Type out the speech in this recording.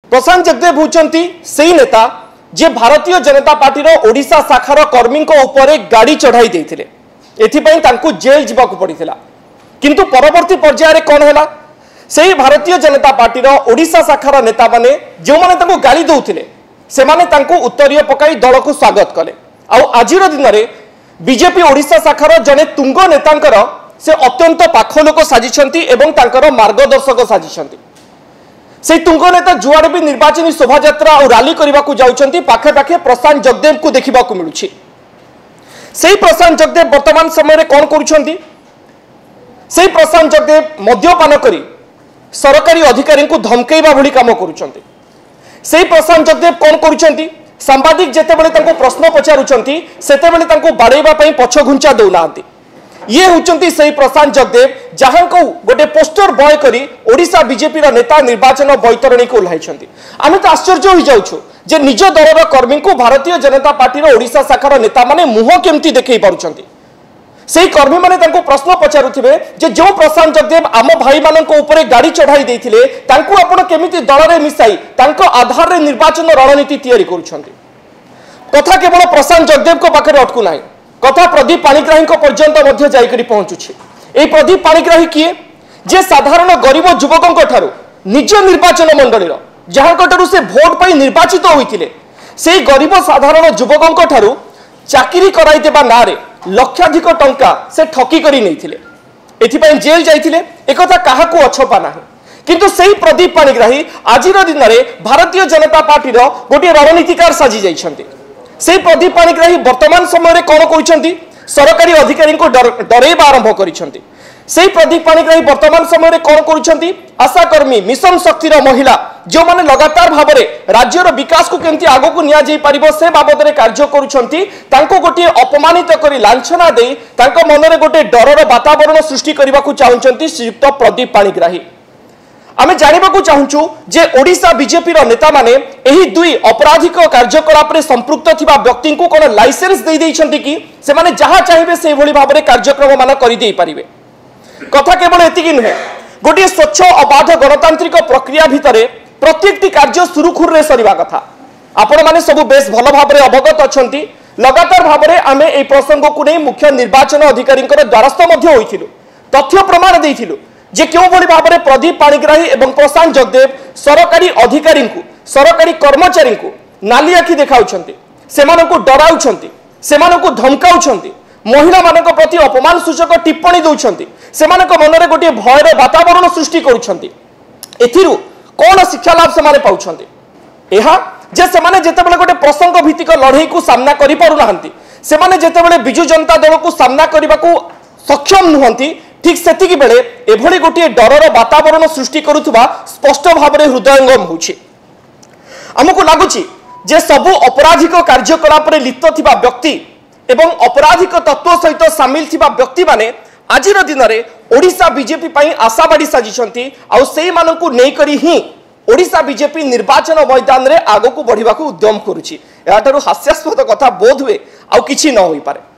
प्रशांत जगदेव होचंती सेही नेता जे भारतीय जनता पार्टी ओडिशा शाखार कर्मी उपरे गाड़ी चढ़ाई देथिले एथिपई तांकू जेल जिबाकू पड़िथिला किंतु परवर्ती पर्याय कौन है से भारतीय जनता पार्टी ओडिशा शाखार नेता माने जो माने गाड़ी दौले से उत्तरीय पकाई दल को स्वागत कले आज दिन में बीजेपी ओडिशा शाखार जड़े तुंग नेतांकर से अत्यंत पाख लोक साजिशंती एवं तांकर मार्गदर्शक साजिशंती से तुंग नेता जुआड़े भी निर्वाचन शोभा यात्रा और रैली करने को जाउछंती पाखे पाखे प्रशांत जगदेव को देखा मिलुछि से प्रशांत जगदेव वर्तमान समय कौन करुछंती से प्रशांत जगदेव मद्यपान करी सरकारी अधिकारी को धमकेवा भली काम करुछंती से प्रशांत जगदेव कौन करुछंती सांबादिक जेतेबेले तांको प्रश्न पचारुछंती सेतेबेले तांको बाड़ेबा पई पछ घुंचा दउनांती ये होचंती सही प्रशांत जगदेव जहां को गोटे पोस्टर बॉय करी ओडिशा बीजेपी रा नेता निर्वाचन बैतरणी को ओल्हाइछंती आमे तो आश्चर्य हो जाउछु जे निज दलर कर्मी को भारतीय जनता पार्टी रा ओडिशा शाखार नेता माने मुह केमती देखै पारुछंती से कर्मी माने तांको प्रश्न पचारुथिबे जे जो प्रशांत जगदेव आम भाई मानक ऊपर गाड़ी चढ़ाई देथिले तांको आपण केमिति दल रे मिसाई तांको आधार रे निर्वाचन रणनीति तैयारी करूछंती कथा केवल प्रशांत जगदेव को पाखरे अटकु नाही कथा प्रदीप पाणिग्राही पर्यंत मध्य जाइकरी पहुंचुछि ए प्रदीप पाणिग्राही किए जे साधारण गरीब युवकों ठारू निज निर्वाचन मंडलीर जहां से भोट पाई निर्वाचित होइतिले से गरीब साधारण युवकों ठारू चाकरी कराई देबा नारे लक्षाधिक टंका से ठकी करी नैथिले एथिपई जेल जाइथिले एकथा काहाकू अछपा नाही किंतु सेही प्रदीप पाणिग्राही आजिर दिन में भारतीय जनता पार्टी गोटे रणनीतिकार साजी जाइछंती से प्रदीप पाणिग्राही वर्तमान समय कौन करुछंती सरकारी अधिकारी को डरेबा आरंभ करिछंती से प्रदीप पाणिग्राही वर्तमान समय कौन करुछंती आशाकर्मी मिशन शक्तिर महिला जो माने लगातार भाव में राज्यर विकास को केमती आगो को निया जाई परिबो से बाबद रे कार्य करुछंती तांको गोटे अपमानित करी लांछना देई तांको मनरे गोटे डरर वातावरण सृष्टि करबा को चाहुचंती श्रीयुक्त प्रदीप पाणिग्राही आमे जानिबाकू चाहुचु जे ओडिशा बीजेपी रो नेता माने एही दुई अपराधिक कार्यकलाप रे संपृक्त थिबा व्यक्ति को कोन लाइसेंस दे दैछंती कि से माने जहा चाहिबे से भली भाव रे कार्यक्रम मान करि देई परिबे कथा केवल एतिकी नुहे गोटे स्वच्छ अबाध गणतांत्रिक प्रक्रिया भितरे प्रत्येकटी कार्य सुरुखुर रे सरिबा कथा आपण माने सब बेस भल भाव रे अवगत अछंती लगातार भाव रे आमे ए प्रसंग को नै मुख्य निर्वाचन अधिकारी द्वारस्थ मध्य होइथिलु तथ्य प्रमाण देइथिलु जे क्यों भली भाव में प्रदीप पाणिग्राही एवं प्रशांत जगदेव सरकारी अधिकारी को सरकारी कर्मचारी को नाली आखि देखाउछंती सेमानकु डराउछंती सेमानकु धमकाउछंती महिला मानक प्रति अपमान सूचक टिप्पणी दउछंती सेमानक मनरे गोटे भयर वातावरण सृष्टि करूछंती एथिरु कोन शिक्षा लाभ से माने पाउछंती एहा जे सेमाने जेतेबेले गोटे प्रसंग भित्तिक लड़ाई को सामना करि पारु नाहंती सेमाने जेतेबेले बिजु जनता दल को सामना करबाकू सक्षम नुहंती ठीक सेतिकी बेले एभली गोटे डरर वातावरण सृष्टि करुथुबा स्पष्ट भाव में हृदयंगम होछि हमकु लागुछि जे सबु अपराधिक कार्यकलाप रे लिप्त थिबा व्यक्ति एवं अपराधिक तत्व सहित सामिल थिबा व्यक्ति माने आजिर दिन में ओडिशा बीजेपी पई आशाबाड़ी साजिछंती आ सेही मानकु नै करी ही ओडिशा बीजेपी निर्वाचन मैदान रे आगो को बढ़िबा को उद्यम करुछि एटारु हास्यास्पद कथा बोध हुए आ किछि न होई पारे।